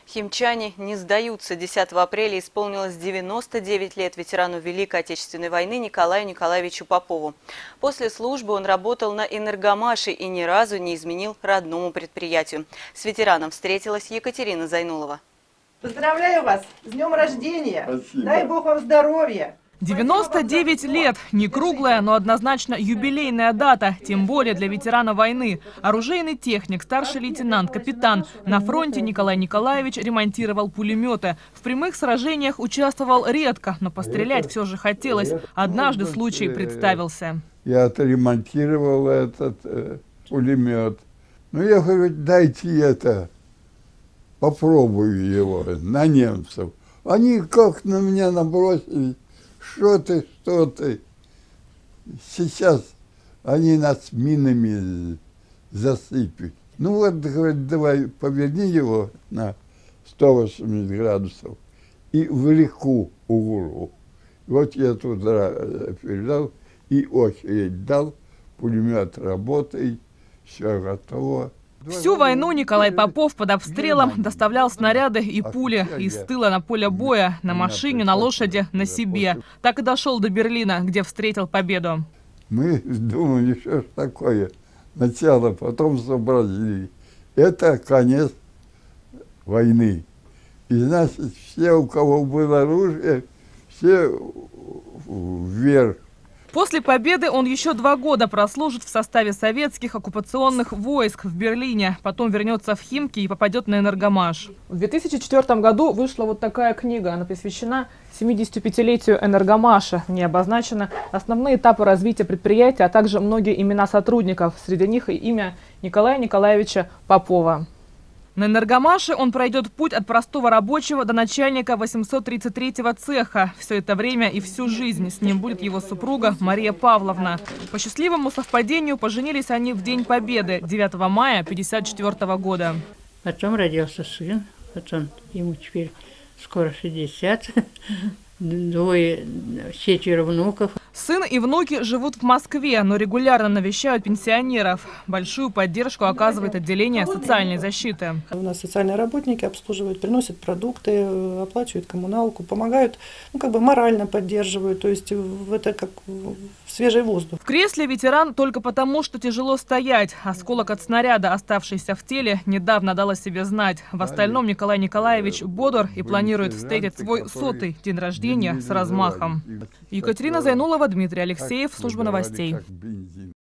Химчане не сдаются. 10 апреля исполнилось 99 лет ветерану Великой Отечественной войны Николаю Николаевичу Попову. После службы он работал на Энергомаше и ни разу не изменил родному предприятию. С ветераном встретилась Екатерина Зайнулова. Поздравляю вас с днем рождения. Спасибо. Дай Бог вам здоровья. 99 лет. Не круглая, но однозначно юбилейная дата, тем более для ветерана войны. Оружейный техник, старший лейтенант, капитан. На фронте Николай Николаевич ремонтировал пулеметы. В прямых сражениях участвовал редко, но пострелять все же хотелось. Однажды случай представился. Я отремонтировал этот пулемет. Ну, я говорю, дайте это, попробую его на немцев. Они как на меня набросились. Что ты? Сейчас они нас минами засыпят. Ну вот, говорит, давай поверни его на 180 градусов и в реку Угру. Вот я туда передал и очередь дал, пулемет работает, все готово. Всю войну Николай Попов под обстрелом доставлял снаряды и пули из тыла на поле боя, на машине, на лошади, на себе. Так и дошел до Берлина, где встретил победу. Мы думали, что ж такое. Начало, потом сообразили. Это конец войны. И значит, все, у кого было оружие, все вверх. После победы он еще 2 года прослужит в составе советских оккупационных войск в Берлине. Потом вернется в Химки и попадет на Энергомаш. В 2004 году вышла вот такая книга. Она посвящена 75-летию Энергомаша. В ней обозначены основные этапы развития предприятия, а также многие имена сотрудников. Среди них и имя Николая Николаевича Попова. На Энергомаше он пройдет путь от простого рабочего до начальника 833-го цеха. Все это время и всю жизнь с ним будет его супруга Мария Павловна. По счастливому совпадению поженились они в День Победы, 9 мая 1954 года. Потом родился сын, ему теперь скоро 60, 4 внуков. Сын и внуки живут в Москве, но регулярно навещают пенсионеров. Большую поддержку оказывает отделение социальной защиты. У нас социальные работники обслуживают, приносят продукты, оплачивают коммуналку, помогают, морально поддерживают, то есть это как свежий воздух. В кресле ветеран только потому, что тяжело стоять. Осколок от снаряда, оставшийся в теле, недавно дал о себе знать. В остальном Николай Николаевич бодр и планирует встретить свой 100-й день рождения с размахом. Екатерина Зайнулова, Дмитрий Алексеев, служба новостей.